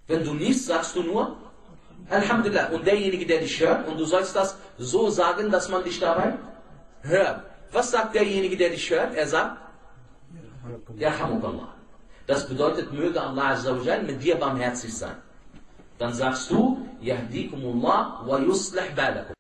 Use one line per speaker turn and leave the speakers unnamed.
Wenn du nichts, sagst du nur Alhamdulillah. Und derjenige, der dich hört, und du sollst das so sagen, dass man dich dabei hört. Was sagt derjenige, der dich hört? Er sagt Yarhamukallah. Das bedeutet, möge Allah Azza wa Jal mit dir barmherzig sein. Dann sagst du Yahdikumullah wa yuslih balakum.